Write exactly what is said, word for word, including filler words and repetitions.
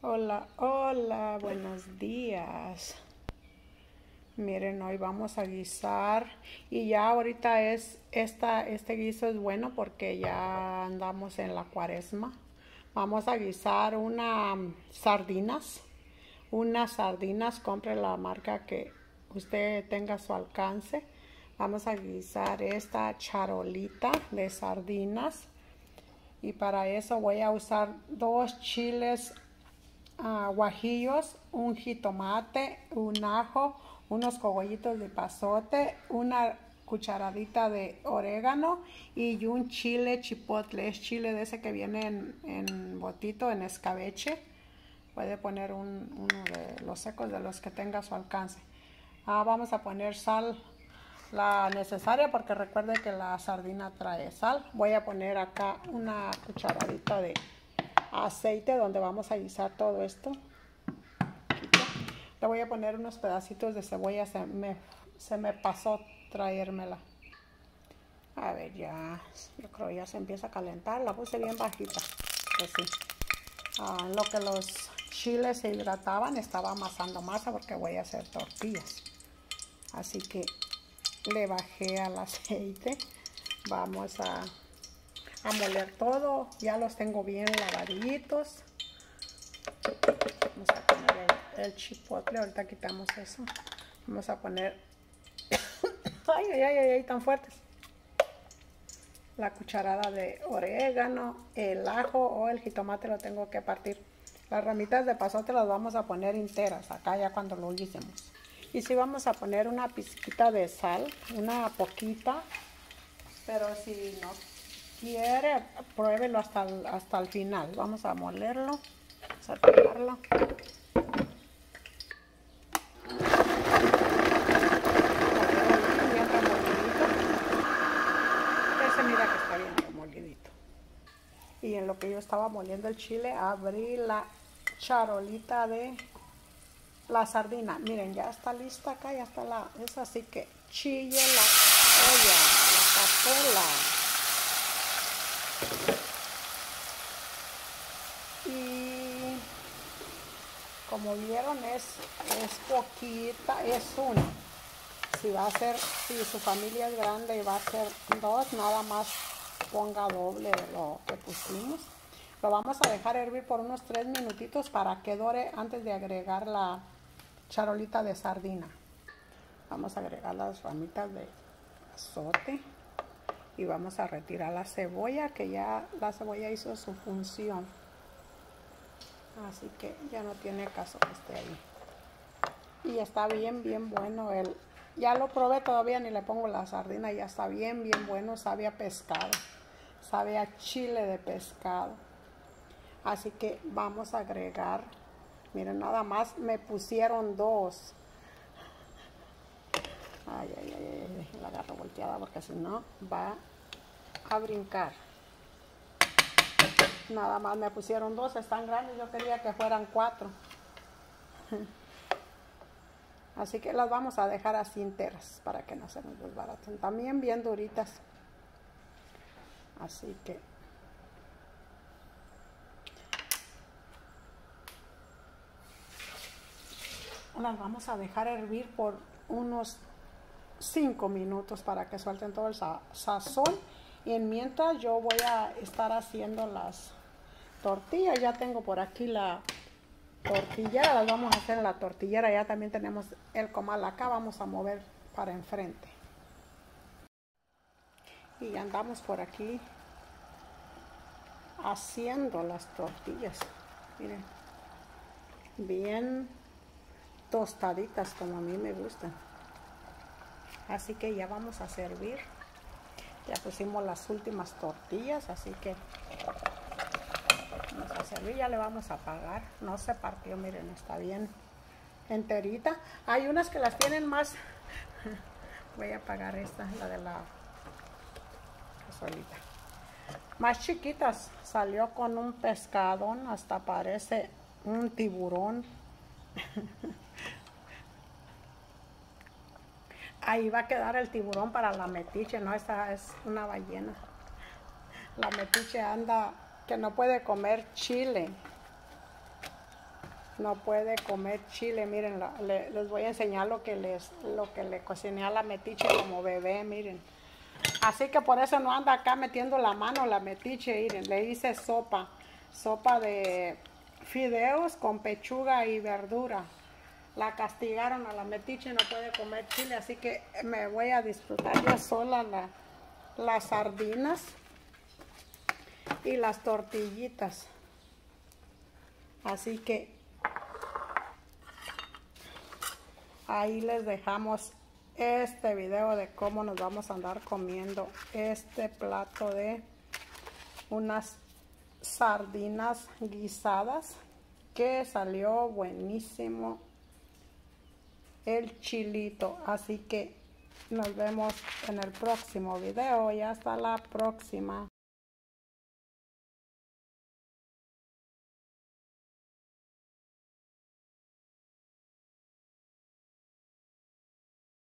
Hola, hola, buenos días. Miren, hoy vamos a guisar y ya ahorita es esta, este guiso es bueno porque ya andamos en la cuaresma. Vamos a guisar unas sardinas, unas sardinas, compre la marca que usted tenga a su alcance. Vamos a guisar esta charolita de sardinas y para eso voy a usar dos chiles Uh, guajillos, un jitomate, un ajo, unos cogollitos de pasote, una cucharadita de orégano y un chile chipotle. Es chile de ese que viene en, en botito, en escabeche. Puede poner un, uno de los secos de los que tenga a su alcance. Uh, vamos a poner sal, la necesaria, porque recuerde que la sardina trae sal. Voy a poner acá una cucharadita de aceite donde vamos a guisar todo esto. Le voy a poner unos pedacitos de cebolla, se me, se me pasó traérmela. A ver, ya, yo creo ya se empieza a calentar. La puse bien bajita, pues sí. Ah, en lo que los chiles se hidrataban, estaba amasando masa porque voy a hacer tortillas. Así que le bajé al aceite. Vamos a a moler todo. Ya los tengo bien lavaditos. Vamos a poner el, el chipotle. Ahorita quitamos eso. Vamos a poner ay, ay, ay, ay, tan fuertes. La cucharada de orégano, el ajo o el jitomate lo tengo que partir. Las ramitas de pasote las vamos a poner enteras acá ya cuando lo guisemos. Y sí vamos a poner una pizquita de sal, una poquita, pero si no quiere, pruébelo hasta el, hasta el final. Vamos a molerlo, vamos a pegarlo. Bien remolidito. Ese mira que está bien remolidito. Y en lo que yo estaba moliendo el chile, abrí la charolita de la sardina. Miren, ya está lista acá, ya está la, es así que chille la olla, la cazuela. Y como vieron es, es poquita, es una. Si va a ser, si su familia es grande y va a ser dos, nada más ponga doble de lo que pusimos. Lo vamos a dejar hervir por unos tres minutitos para que dore antes de agregar la charolita de sardina. Vamos a agregar las ramitas de azote y vamos a retirar la cebolla, que ya la cebolla hizo su función. Así que ya no tiene caso que esté ahí. Y está bien, bien bueno. El, ya lo probé, todavía ni le pongo la sardina. Ya está bien, bien bueno. Sabe a pescado. Sabe a chile de pescado. Así que vamos a agregar. Miren, nada más me pusieron dos. Ay, ay, ay, ay. La agarro volteada porque si no va a brincar. Nada más me pusieron dos, están grandes, yo quería que fueran cuatro. Así que las vamos a dejar así enteras para que no se nos desbaraten. También bien duritas. Así que las vamos a dejar hervir por unos cinco minutos para que suelten todo el sa sazón. Y mientras yo voy a estar haciendo las tortillas. Ya tengo por aquí la tortillera, las vamos a hacer en la tortillera. Ya también tenemos el comal acá, vamos a mover para enfrente. Y andamos por aquí haciendo las tortillas. Miren, bien tostaditas como a mí me gustan. Así que ya vamos a servir. Ya pusimos las últimas tortillas, así que vamos a servir, ya le vamos a apagar. No se partió, miren, está bien enterita. Hay unas que las tienen más. Voy a apagar esta, la de la cazuelita. Más chiquitas. Salió con un pescadón, hasta parece un tiburón. Ahí va a quedar el tiburón para la metiche, no, esta es una ballena. La metiche anda que no puede comer chile. no puede comer chile. Miren, la, le, les voy a enseñar lo que les lo que le cociné a la metiche como bebé, miren. Así que por eso no anda acá metiendo la mano la metiche, miren. Le hice sopa, sopa de fideos con pechuga y verdura. La castigaron a la metiche, no puede comer chile, así que me voy a disfrutar yo sola la, las sardinas y las tortillitas. Así que ahí les dejamos este video de cómo nos vamos a andar comiendo este plato de unas sardinas guisadas, que salió buenísimo el chilito. Así que nos vemos en el próximo video y hasta la próxima.